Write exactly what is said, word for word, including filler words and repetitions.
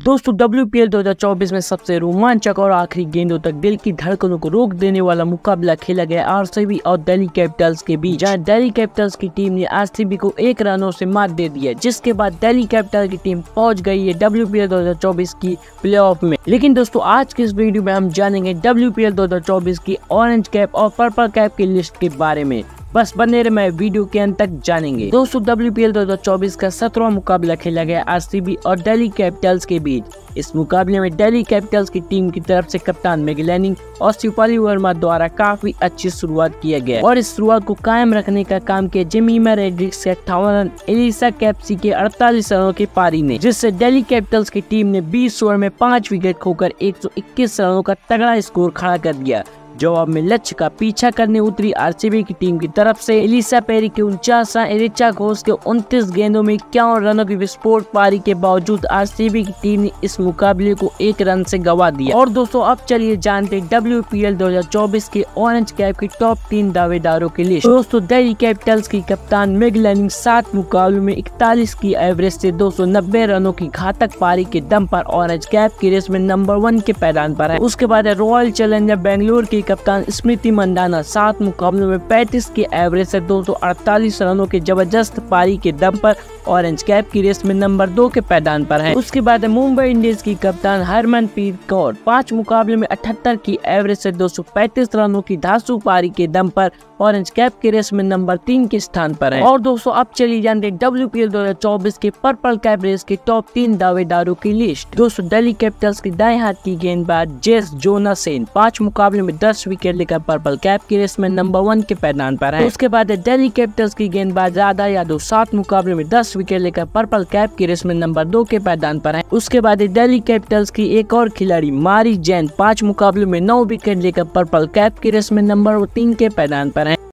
दोस्तों W P L दो हज़ार चौबीस में सबसे रोमांचक और आखिरी गेंदों तक दिल की धड़कनों को रोक देने वाला मुकाबला खेला गया आर सी बी और दिल्ली कैपिटल्स के बीच, जहां दिल्ली कैपिटल्स की टीम ने आर सी बी को एक रनों से मात दे दिया, जिसके बाद दिल्ली कैपिटल की टीम पहुंच गई है डब्ल्यू पी एल दो हज़ार चौबीस की प्लेऑफ में। लेकिन दोस्तों आज की इस वीडियो में हम जानेंगे डब्ल्यू पी एल दो हज़ार चौबीस की ऑरेंज कैप और पर्पल कैप की लिस्ट के बारे में। बस बने रहे, मैं वीडियो के अंत तक जानेंगे। दोस्तों डब्ल्यू पी एल दो हज़ार चौबीस का सत्रहवां मुकाबला खेला गया आर सी बी और दिल्ली कैपिटल्स के बीच। इस मुकाबले में दिल्ली कैपिटल्स की टीम की तरफ से कप्तान मिगेल लैनिंग और शिफाली वर्मा द्वारा काफी अच्छी शुरुआत किया गया और इस शुरुआत को कायम रखने का काम किया जेमिमा रेड्रिक्स के अट्ठावन रन, एलिसा कैप्सी के अड़तालीस रनों की पारी ने, जिससे दिल्ली कैपिटल्स की टीम ने बीस ओवर में पाँच विकेट खोकर एक सौ इक्कीस रनों का तगड़ा स्कोर खड़ा कर दिया। जवाब में लक्ष्य का पीछा करने उतरी आर सी बी की टीम की तरफ से एलिसा पेरी के उनचास रन, रिचा घोष के उनतीस गेंदों में इक्यावन रनों की विस्फोट पारी के बावजूद आर सी बी की टीम ने इस मुकाबले को एक रन से गंवा दिया। और दोस्तों अब चलिए जानते हैं डब्ल्यू पी एल दो हज़ार चौबीस के ऑरेंज कैप की टॉप तीन दावेदारों की लिस्ट। दोस्तों दिल्ली कैपिटल्स की कप्तान मिगेल लैनिंग सात मुकाबलों में इकतालीस की एवरेज से दो सौ नब्बे रनों की घातक पारी के दम पर ऑरेंज कैप की रेस में नंबर वन के पैदान पर है। उसके बाद है रॉयल चैलेंजर बेंगलुरु की कप्तान स्मृति मंदाना सात मुकाबलों में पैंतीस की एवरेज से दो सौ अड़तालीस रनों के जबरदस्त पारी के दम पर ऑरेंज कैप की रेस में नंबर दो के पैदान पर है। उसके बाद है मुंबई इंडियंस की कप्तान हरमनप्रीत कौर पांच मुकाबले में अठहत्तर की एवरेज से दो सौ पैंतीस रनों की धांसू पारी के दम पर ऑरेंज कैप की रेस में नंबर तीन के स्थान पर है। और दोस्तों अब चलिए जानते हैं डब्ल्यू पी एल दो हज़ार चौबीस के पर्पल कैप रेस के टॉप तीन दावेदारों की लिस्ट। दोस्तों दिल्ली कैपिटल्स की दाएं हाथ की गेंदबाज जेस जोनासन पांच मुकाबले में दस विकेट लेकर पर्पल कैप की रेस में नंबर वन के पैदान पर है। उसके बाद है दिल्ली कैपिटल्स की गेंदबाज राधा यादव सात मुकाबले में दस विकेट लेकर पर्पल कैप की रेस में नंबर दो के पैदान पर है। उसके बाद है दिल्ली कैपिटल्स की एक और खिलाड़ी मारी जैन पांच मुकाबलों में नौ विकेट लेकर पर्पल कैप की रेस में नंबर तीन के पैदान पर है।